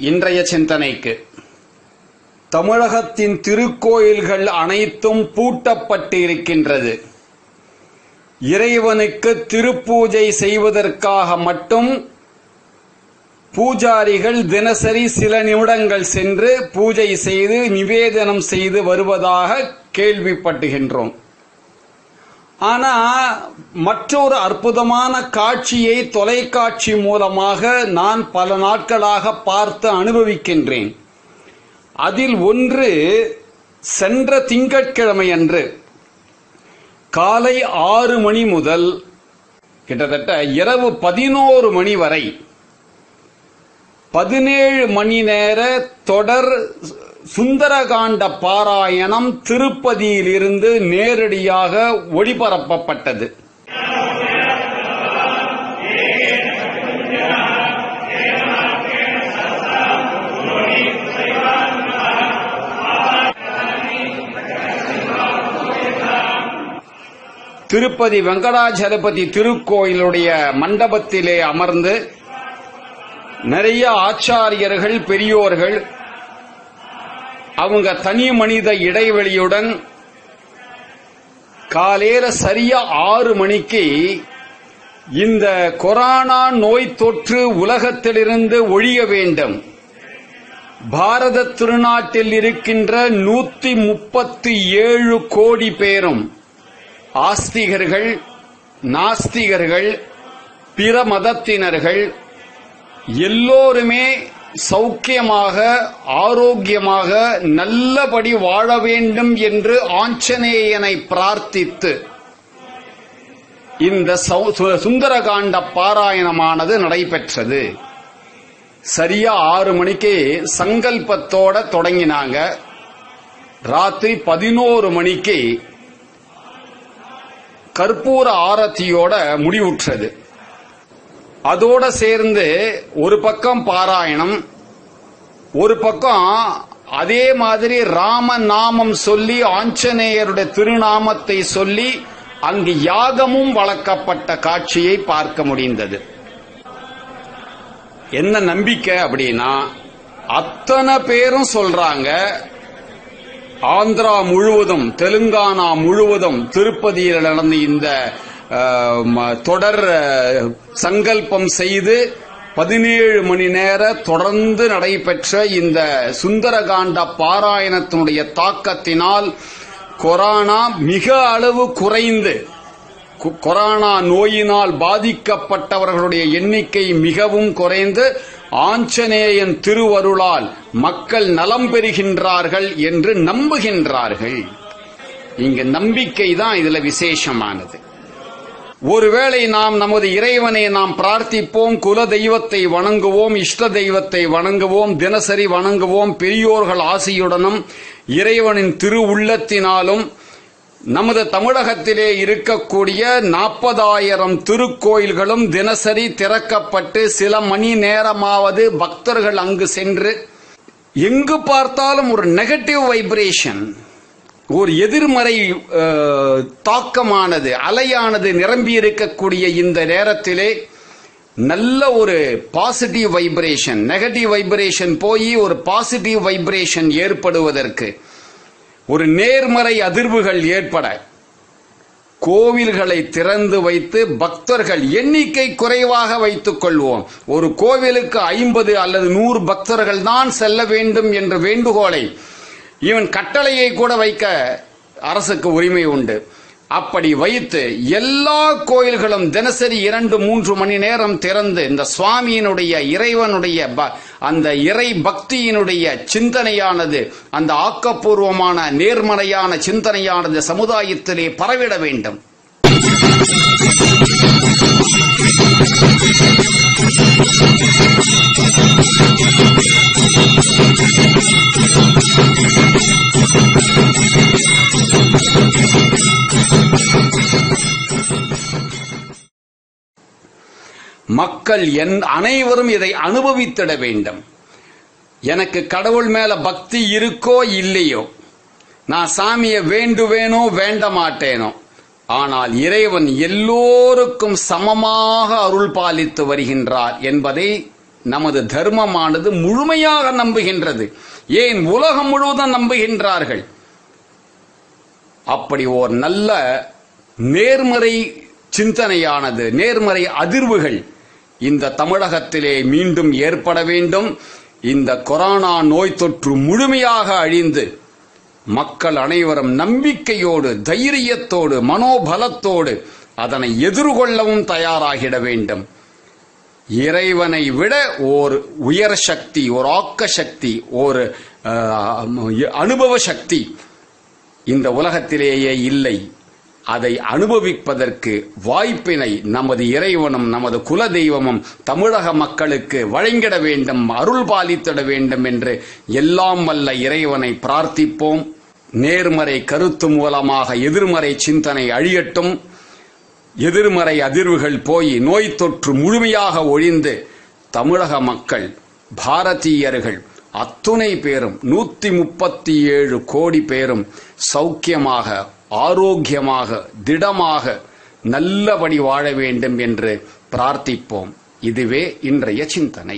இன்றைய சிந்தனைக்கு தமிழகத்தின் திருக்கோயில்கள் அனைத்தும் பூட்டப்பட்டு இருக்கின்றது. இறைவனுக்கு திருப்பூஜை செய்வதற்காக மட்டும் பூஜாரிகள் தினசரி சில நிமிடங்கள் சென்று பூஜை செய்து நிவேதனம் செய்து வருவதாக கேள்விப்பட்டுகின்றோம். ஆனா மற்றொரு அற்புதமான காட்சியை தொலைக்காட்சி மூலமாக நான் பல நாட்களாக பார்த்து அனுபவிக்கின்றேன். அதில் ஒன்று, சென்ற திங்கட்கிழமை அன்று காலை 6 மணி முதல் கிட்டத்தட்ட இரவு 11 மணி வரை 17 மணி நேர தொடர் சுந்தரகாண்ட பாராயணம் திருப்பதியிலிருந்து நேரடியாக ஒளிபரப்பப்பட்டது. திருப்பதி வெங்கடாஜலபதி திருக்கோயிலுடைய மண்டபத்திலே அமர்ந்து நிறைய ஆச்சாரியர்கள், பெரியோர்கள் அவங்க தனி மனித இடைவெளியுடன் காலையில சரியா 6 மணிக்கு இந்த கொரோனா நோய் தொற்று உலகத்திலிருந்து ஒழிய வேண்டும், பாரத திருநாட்டில் இருக்கின்ற 137 கோடி பேரும் ஆஸ்திகர்கள், நாஸ்திகர்கள், பிற மதத்தினர்கள் எல்லோருமே சௌக்கியமாக, ஆரோக்கியமாக, நல்லபடி வாழ வேண்டும் என்று ஆஞ்சநேயனை பிரார்த்தித்து இந்த சுந்தரகாண்ட பாராயணமானது நடைபெற்றது. சரியா 6 மணிக்கு சங்கல்பத்தோட தொடங்கினாங்க. ராத்திரி 11 மணிக்கு கற்பூர ஆரத்தியோட முடிவுற்றது. அதோட சேர்ந்து ஒரு பக்கம் பாராயணம், ஒரு பக்கம் அதே மாதிரி ராம நாமம் சொல்லி ஆஞ்சநேயருடைய திருநாமத்தை சொல்லி அங்கு யாகமும் வளர்க்கப்பட்ட காட்சியை பார்க்க முடிந்தது. என்ன நம்பிக்கை அப்படின்னா, அத்தனை பேரும் சொல்றாங்க, ஆந்திரா முழுவதும், தெலுங்கானா முழுவதும் திருப்பதியில் நடந்த இந்த தொடர் சங்கல்பம் செய்து 17 மணி நேர தொடர்ந்து நடைபெற்ற இந்த சுந்தரகாண்ட பாராயணத்தினுடைய தாக்கத்தினால் கொரோனா மிக அளவு குறைந்து, கொரோனா நோயினால் பாதிக்கப்பட்டவர்களுடைய எண்ணிக்கை மிகவும் குறைந்து ஆஞ்சநேயன் திருவருளால் மக்கள் நலம் பெறுகின்றார்கள் என்று நம்புகின்றார்கள். இங்க நம்பிக்கை தான் இதுல விசேஷமானது. ஒருவேளை நாம் நமது இறைவனை நாம் பிரார்த்திப்போம், குல தெய்வத்தை வணங்குவோம், இஷ்ட தெய்வத்தை வணங்குவோம், தினசரி வணங்குவோம், பெரியோர்கள் ஆசியுடனும் இறைவனின் திரு உள்ளத்தினாலும் நமது தமிழகத்திலே இருக்கக்கூடிய 40,000 திருக்கோயில்களும் தினசரி திறக்கப்பட்டு சில மணி நேரமாவது பக்தர்கள் அங்கு சென்று, எங்கு பார்த்தாலும் ஒரு நெகட்டிவ் வைப்ரேஷன், ஒரு எதிர்மறை தாக்கமானது, அலையானது நிரம்பி இருக்கக்கூடிய இந்த நேரத்திலே நல்ல ஒரு பாசிட்டிவ் வைப்ரேஷன், நெகட்டிவ் வைப்ரேஷன் போய் ஒரு பாசிட்டிவ் வைப்ரேஷன் ஏற்படுவதற்கு, ஒரு நேர்மறை அதிர்வுகள் ஏற்பட கோவில்களை திறந்து வைத்து பக்தர்கள் எண்ணிக்கை குறைவாக வைத்துக் கொள்வோம். ஒரு கோவிலுக்கு 50 அல்லது 100 பக்தர்கள் தான் செல்ல வேண்டும் என்ற வேண்டுகோளை, இவன் கட்டளையை கூட வைக்க அரசுக்கு உரிமை உண்டு. அப்படி வைத்து எல்லா கோயில்களும் தினசரி 2-3 மணி நேரம் திறந்து இந்த சுவாமியினுடைய, இறைவனுடைய அந்த இறை பக்தியினுடைய சிந்தனையானது, அந்த ஆக்கப்பூர்வமான நேர்மறையான சிந்தனையானது சமுதாயத்திலே பரவிட வேண்டும். மக்கள் அனைவரும் இதை அனுபவித்திட வேண்டும். எனக்கு கடவுள் மேல பக்தி இருக்கோ இல்லையோ, நான் சாமியை வேண்டுவேனோ வேண்ட மாட்டேனோ, ஆனால் இறைவன் எல்லோருக்கும் சமமாக அருள் பாலித்து வருகின்றார் என்பதை நமது தர்மமானது முழுமையாக நம்புகின்றது. ஏன் உலகம் முழுவதும் நம்புகின்றார்கள். அப்படி ஓர் நல்ல நேர்மறை சிந்தனையானது, நேர்மறை அதிர்வுகள் இந்த தமிழகத்திலே மீண்டும் ஏற்பட வேண்டும். இந்த கொரோனா நோய் தொற்று முழுமையாக அழிந்து மக்கள் அனைவரும் நம்பிக்கையோடு, தைரியத்தோடு, மனோபலத்தோடு அதனை எதிர்கொள்ளவும் தயாராகிட வேண்டும். இறைவனை விட ஓர் உயர் சக்தி, ஓர் ஆக்க சக்தி, ஒரு அனுபவ சக்தி இந்த உலகத்திலேயே இல்லை. அதை அனுபவிப்பதற்கு வாய்ப்பினை நமது இறைவனும் நமது குல தெய்வமும் தமிழக மக்களுக்கு வழங்கிட வேண்டும், அருள் பாலித்திட வேண்டும் என்று எல்லாம் வல்ல இறைவனை பிரார்த்திப்போம். நேர்மறை கருத்து மூலமாக எதிர்மறை சிந்தனை அழியட்டும். எதிர்மறை அதிர்வுகள் போய் நோய் தொற்று முழுமையாக ஒழிந்து தமிழக மக்கள், பாரதீயர்கள் அத்துணை பேரும் 137 கோடி பேரும் சௌக்கியமாக, ஆரோக்கியமாக, திடமாக, நல்லபடி வாழ வேண்டும் என்று பிரார்த்திப்போம். இதுவே இன்றைய சிந்தனை.